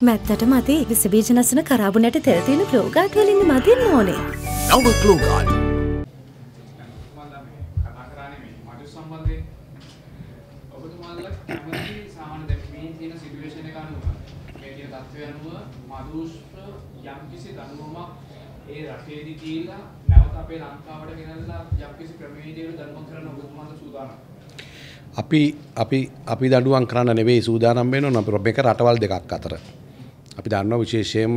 මැත්තට මදි විස බීජ නැසුන කරාබුනට තෙල් තියෙන ක්ලෝගාඩ් වලින් මදින්න ඕනේ. නව ක්ලෝගාඩ්. කතා කරන්නේ මේ මඩු සම්බන්ධයෙන් ඔබතුමාලා කැමති සාමාන්‍ය දැන් මේ තියෙන සිටුේෂන් එක අනුව මේ තියෙන තත්ත්වය අනුව මදුෂ්ප යම්කිසි දඬුවමක් ඒ රටේදී දීලා නැවත අපේ ලංකාවට ගෙනල්ලා යම්කිසි ක්‍රමවේදයකට දඬුවම් කරන්න ඔබතුමාලා සූදානම්. අපි දඬුවම් කරන්න නෙවෙයි සූදානම් වෙනවා මේක රටවල් දෙකක් අතර. අපි දන්නවා විශේෂයෙන්ම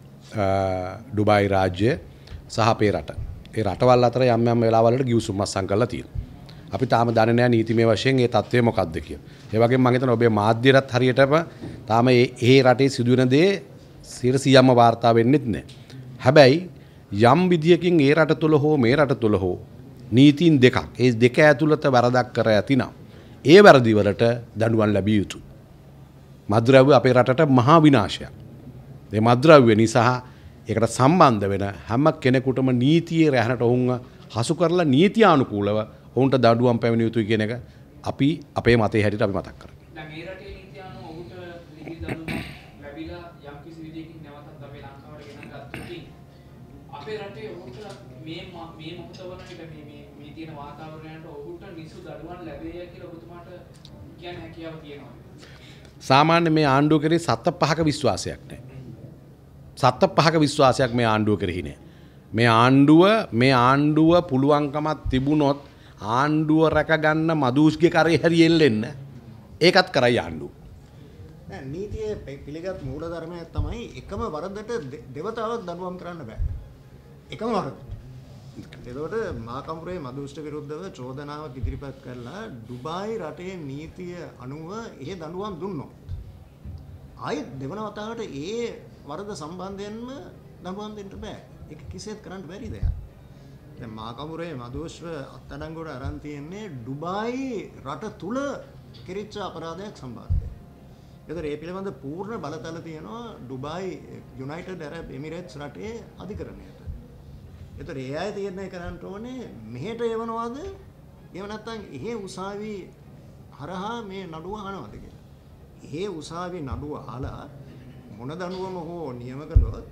ඩුබායි රාජ්‍ය සහ අපේ රට. ඒ රටවල් අතර යම් යම් වෙලාවලට ගිවිසුම් අත්සන් කරලා තියෙනවා. අපි තාම දන්නේ නැහැ නීතිමය වශයෙන් ඒ තත්ත්වය මොකක්ද කියලා. ඒ වගේම මම හිතනවා ඔබේ මාධ්‍යරත් හරියටම තාම ඒ රටේ සිදුවෙන දේ 100%ම වාර්තා වෙන්නෙත් නැහැ. හැබැයි යම් විදියකින් ඒ රට තුල හෝ මේ රට තුල හෝ නීතින් දෙකක් ඒ දෙක ඇතුළත වරදක් කර ඇතිනම් ඒ වැරදි වලට දඬුවම් ලැබිය යුතුයි. මද්ද්‍රව්‍ය අපේ රටට මහා විනාශයක්. මේ මද්ද්‍රව්‍ය නිසා ඒකට සම්බන්ධ වෙන හැම කෙනෙකුටම නීතියේ රැහැනට ඔවුන්ව හසු කරලා නීතියානුකූලව ඔවුන්ට දඬුවම් පැමිණිය යුතුයි කියන එක අපි අපේ මතයේ හැටියට අපි මතක් කරගන්නවා. දැන් මේ රටේ නීතියානුව ඔහුට ලිඛිත දඬුවම් ලැබිලා යම් කිසි විදියකින් නැවතත් අපේ ලංකාවට ගෙනත් ගත්තොත් අපේ රටේ ඔහුට මේ මොහොත වලට මේ තියෙන වාතාවරණයට ඔහුට නිසු දඬුවම් ලැබෙයි කියලා ඔබතුමාට කියන්න හැකියාව තියෙනවා. සාමාන්‍ය මේ ආණ්ඩුව කරේ සත්ත පහක විශ්වාසයක් නැහැ. සත්ත පහක විශ්වාසයක් මේ ආණ්ඩුව කරෙහි නැහැ. මේ ආණ්ඩුව පුළුවන්කමක් තිබුණොත් ආණ්ඩුව රැකගන්න මදුෂ්ගේ කරේ හැරි එල්ලෙන්න ඒකත් කරයි ආණ්ඩුව. නෑ නීතියේ පිළිගත් මූලධර්මය තමයි එකම වරදට දෙවතාවක් දඬුවම් කරන්න බෑ. එකම වරද. එතකොට මාකම්පුරේ මදුෂ්ට විරුද්ධව චෝදනාවක් ඉදිරිපත් කරලා ඩුබායි රටේ නීතිය අනුව ඒ දඬුවම් දුන්නොත් ආයෙත් දෙවන වතාවට ඒ වරද සම්බන්ධයෙන්ම දඬුවම් දෙන්න බෑ. ඒක කිසිසේත් කරන්න බැරි දෙයක්. දැන් මාකම්පුරේ මදුෂ්ව අත්අඩංගුවට අරන් තියෙන්නේ ඩුබායි රට තුල කෙරිච්ච අපරාධයක් සම්බන්ධයෙන්. ඒතර ඒ පිළිබඳ පූර්ණ බලතල තියෙනවා ඩුබායි යුනයිටඩ් ඇරබ් එමිරේට්ස් රටේ අධිකරණයට. ඒතර ඒ අය තීරණය කරන්න ඕනේ මෙහෙට එවනවාද එහෙම නැත්නම් එහෙ උසාවි හරහා මේ නඩුව අහනවාද කියලා. එහෙ උසාවි නඩුව අහලා මොන දඬුවම හෝ නියම කළොත්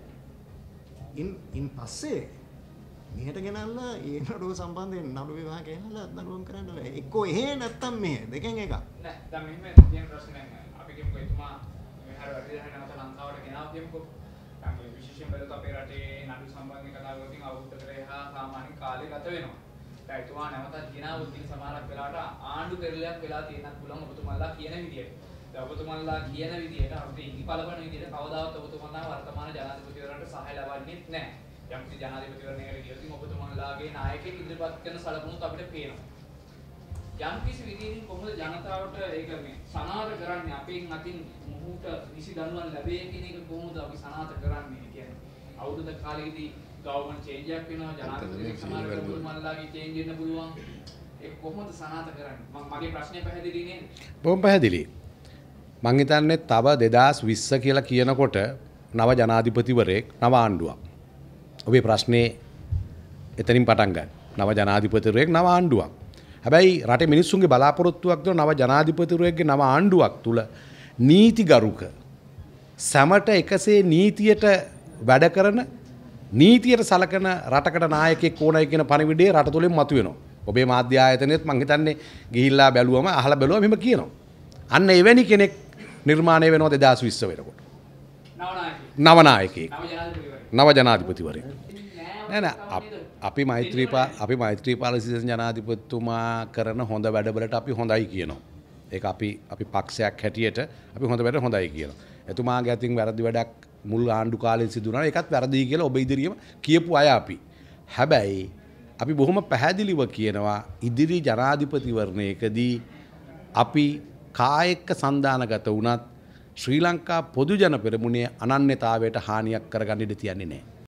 ඉන් පස්සේ මෙහෙට ගෙනල්ලා ඒ නඩුව සම්බන්ධයෙන් නඩු විවාහ ගෙනල්ලා දඬුවම් කරන්න බෑ. එක්කෝ එහෙ නැත්නම් මෙහෙ දෙකෙන් එකක්. නෑ දැන් මෙහෙම තියෙන ප්‍රශ්නයක් අපි කියමුකෝ එතුමා මෙහර වැඩිදහන නැවත ලංකාවට ගෙනාව කියමුකෝ. දැන් විශේෂයෙන් බලද්දී අපේ රටේ නඩු සම්බන්ධයෙන් කතා කරලා තියෙන අවුරුද්දකට එහා සාමාන්‍ය කාලය ගත වෙනවා. දැන් එතුමා නැවතත් ගෙනාවොත් ඉතින් සමහරක් වෙලාවට ආණ්ඩු පෙරලියක් වෙලා තියෙනත් පුළුවන් ඔබතුමාලා කියන විදියට. දැන් ඔබතුමාලා කියන විදියට අපිට ඉනිපලවන විදියට කවදාවත් ඔබතුමාලා වර්තමාන ජනාධිපතිවරණට සහාය ලබන්නේ නැහැ. යම් කිසි ජනාධිපතිවරණයකට ගියොත් ඔබතුමාලාගේ නායකයෙක් ඉදිරිපත් කරන සලකුණුත් අපිට පේනවා. යම් කිසි විදිහකින් කොහොමද ජනතාවට ඒක මේ සනාථ කරන්නේ අපෙන් අතින් මොහුට නිසි දඬුවම් ලැබෙයි කියන එක කොහොමද අපි සනාථ කරන්නේ කියන්නේ අවුරුදු කාලෙකදී ගවර්න්මන්ට් චේන්ජ් එකක් වෙනවා ජනාධිපතිතුමා සමහර ඔබතුමාලාගේ චේන්ජ් වෙන්න පුළුවන් ඒක කොහොමද සනාථ කරන්නේ මගේ ප්‍රශ්නේ පැහැදිලි නේද බොහොම පැහැදිලි මං හිතන්නේ තව 2020 කියලා කියනකොට නව ජනාධිපතිවරයෙක් නව ආණ්ඩුවක් ඔබේ ප්‍රශ්නේ එතනින් පටන් ගන්න නව ජනාධිපතිවරයෙක් නව ආණ්ඩුවක් හැබැයි රටේ මිනිස්සුන්ගේ බලාපොරොත්තුවක් දුන නව ජනාධිපතිවරයෙක්ගේ නව ආණ්ඩුවක් තුල නීතිගරුක සමට එකසේ නීතියට වැඩ කරන නීතියට සලකන රටකට නායකයෙක් ඕනයි කියන පණිවිඩය රට තුලින් මතුවෙනවා. ඔබේ මාධ්‍ය ආයතනෙත් මං හිතන්නේ ගිහිල්ලා බැලුවම අහලා බැලුවම එහෙම කියනවා. අන්න එවැනි කෙනෙක් නිර්මාණය වෙනවා 2020 වෙනකොට. නව නායකයෙක්. නව ජනාධිපතිවරයෙක්. නෑ අපි මෛත්‍රීපාල සිරිසේන ජනාධිපතිතුමා කරන හොඳ වැඩවලට අපි හොඳයි කියනවා. ඒක අපි පක්ෂයක් හැටියට අපි හොඳ වැඩ හොඳයි කියනවා. එතුමාගේ අතින් වැරදි වැඩක් මුල් ආණ්ඩු කාලේ සිදු වුණා. ඒකත් වැරදි කියලා ඔබ ඉදිරියම කියපු අය අපි. හැබැයි අපි බොහොම පැහැදිලිව කියනවා ඉදිරි ජනාධිපතිවරණයකදී අපි කායක සන්දානගත වුණත් ශ්‍රී ලංකා පොදු ජන පෙරමුණේ අනන්‍යතාවයට හානියක් කරගන්න ඉඩ තියන්නේ නැහැ.